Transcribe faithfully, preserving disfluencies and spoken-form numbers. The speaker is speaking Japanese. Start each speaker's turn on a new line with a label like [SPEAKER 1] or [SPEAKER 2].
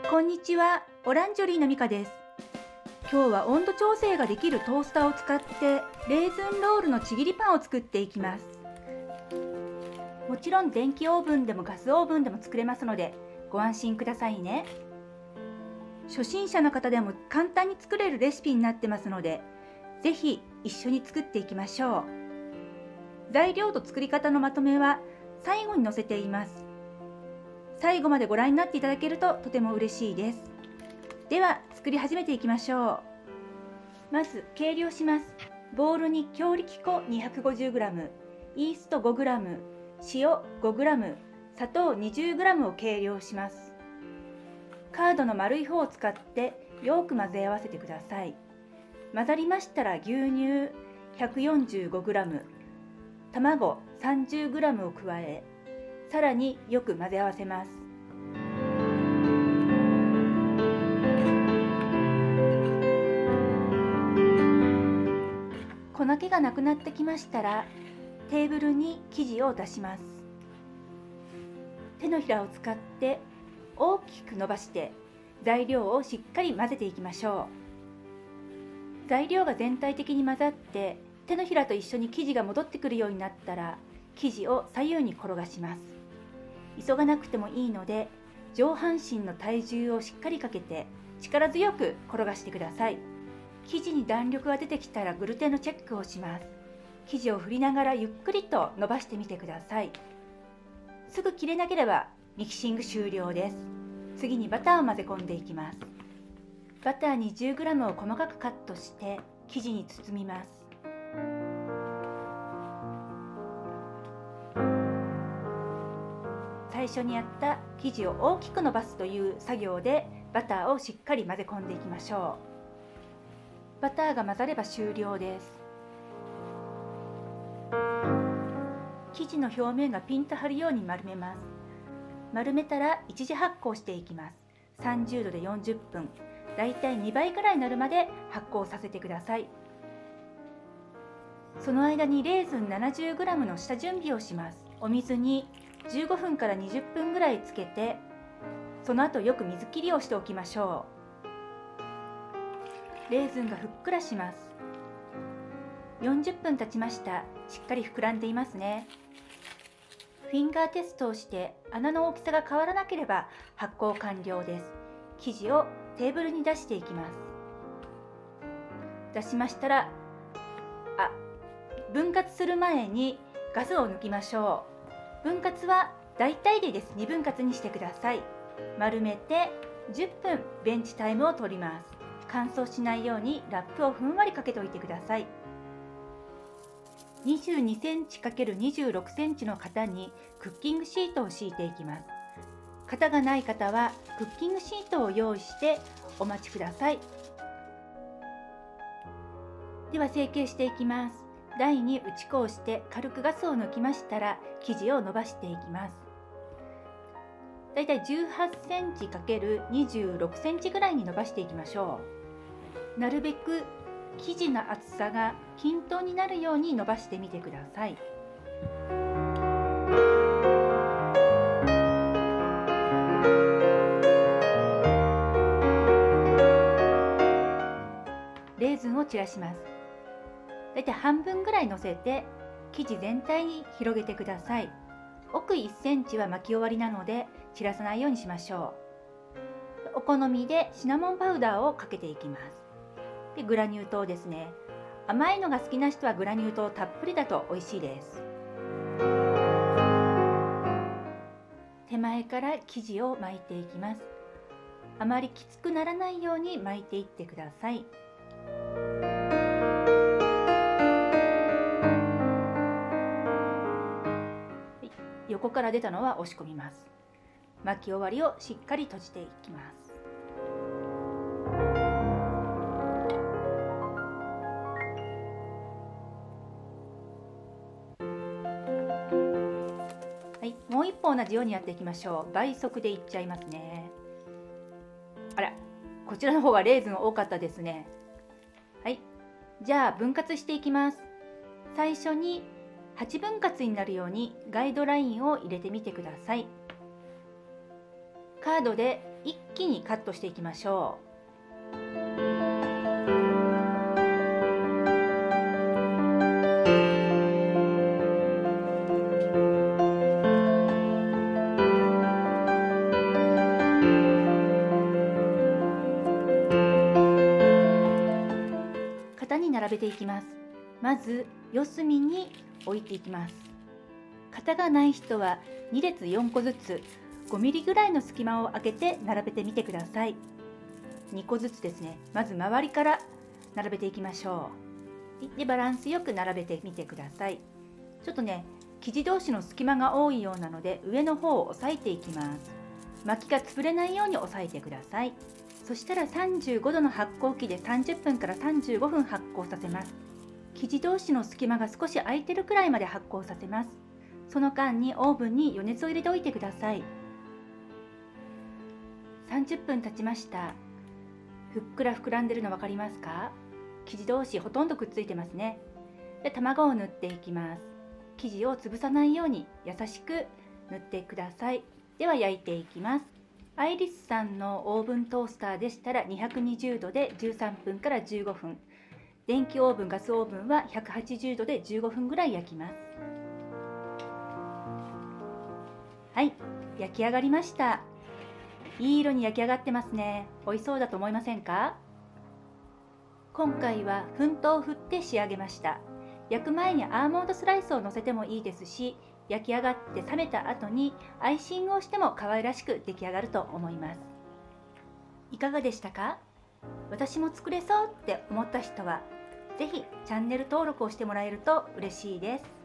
[SPEAKER 1] こんにちは、オランジョリーのミカです。今日は温度調整ができるトースターを使ってレーズンロールのちぎりパンを作っていきます。もちろん電気オーブンでもガスオーブンでも作れますのでご安心くださいね。初心者の方でも簡単に作れるレシピになってますので、ぜひ一緒に作っていきましょう。材料と作り方のまとめは最後に載せています。最後までご覧になっていただけるととても嬉しいです。では作り始めていきましょう。まず計量します。ボウルに強力粉 にひゃくごじゅうグラム、イースト ごグラム、塩 ごグラム、砂糖 にじゅうグラム を計量します。カードの丸い方を使ってよく混ぜ合わせてください。混ざりましたら牛乳 ひゃくよんじゅうごグラム、卵 さんじゅうグラム を加え、さらによく混ぜ合わせます。粉気がなくなってきましたらテーブルに生地を出します。手のひらを使って大きく伸ばして材料をしっかり混ぜていきましょう。材料が全体的に混ざって手のひらと一緒に生地が戻ってくるようになったら生地を左右に転がします。急がなくてもいいので上半身の体重をしっかりかけて力強く転がしてください。生地に弾力が出てきたらグルテンのチェックをします。生地を振りながらゆっくりと伸ばしてみてください。すぐ切れなければミキシング終了です。次にバターを混ぜ込んでいきます。バター にじゅうグラム を細かくカットして生地に包みます。最初にやった生地を大きく伸ばすという作業でバターをしっかり混ぜ込んでいきましょう。バターが混ざれば終了です。生地の表面がピンと張るように丸めます。丸めたら一次発酵していきます。さんじゅうどでよんじゅっぷん、だいたいにばいくらいになるまで発酵させてください。その間にレーズン ななじゅうグラム の下準備をします。お水にじゅうごふんからにじゅっぷんぐらいつけて、その後よく水切りをしておきましょう。レーズンがふっくらします。よんじゅっぷん経ちました。しっかり膨らんでいますね。フィンガーテストをして穴の大きさが変わらなければ発酵完了です。生地をテーブルに出していきます。出しましたら、あ、分割する前にガスを抜きましょう。分割は大体でいいです。にぶん割にしてください。丸めてじゅっぷんベンチタイムを取ります。乾燥しないようにラップをふんわりかけておいてください。にじゅうにセンチかけるにじゅうろくセンチの型にクッキングシートを敷いていきます。型がない方はクッキングシートを用意してお待ちください。では成形していきます。台に打ち粉をして軽くガスを抜きましたら生地を伸ばしていきます。だいたいじゅうはちセンチかけるにじゅうろくセンチぐらいに伸ばしていきましょう。なるべく生地の厚さが均等になるように伸ばしてみてください。レーズンを散らします。だいたい半分ぐらい乗せて生地全体に広げてください。奥いっセンチは巻き終わりなので散らさないようにしましょう。お好みでシナモンパウダーをかけていきます。でグラニュー糖ですね。甘いのが好きな人はグラニュー糖たっぷりだと美味しいです。手前から生地を巻いていきます。あまりきつくならないように巻いていってください。横から出たのは押し込みます。巻き終わりをしっかり閉じていきます。はい、もう一方同じようにやっていきましょう。倍速でいっちゃいますね。あら、こちらの方がレーズン多かったですね。はい、じゃあ分割していきます。最初にはちぶん割になるようにガイドラインを入れてみてください。カードで一きにカットしていきましょう。型に並べていきます。まず四隅に置いていきます。型がない人はに列よんこずつごミリぐらいの隙間を空けて並べてみてください。にこずつですね。まず周りから並べていきましょう。で、バランスよく並べてみてください。ちょっとね、生地同士の隙間が多いようなので上の方を押さえていきます。巻きが潰れないように押さえてください。そしたらさんじゅうごどの発酵機でさんじゅっぷんからさんじゅうごふん発酵させます。生地同士の隙間が少し空いてるくらいまで発酵させます。その間にオーブンに余熱を入れておいてください。さんじゅっぷん経ちました。ふっくら膨らんでるの分かりますか？生地同士ほとんどくっついてますね。で、卵を塗っていきます。生地を潰さないように優しく塗ってください。では焼いていきます。アイリスさんのオーブントースターでしたらにひゃくにじゅうどでじゅうさんぷんからじゅうごふん、電気オーブン、ガスオーブンはひゃくはちじゅうどでじゅうごふんぐらい焼きます。はい、焼き上がりました。いい色に焼き上がってますね。美味しそうだと思いませんか？今回は粉糖を振って仕上げました。焼く前にアーモンドスライスをのせてもいいですし、焼き上がって冷めた後にアイシングをしても可愛らしく出来上がると思います。いかがでしたか？私も作れそうって思った人は、ぜひチャンネル登録をしてもらえると嬉しいです。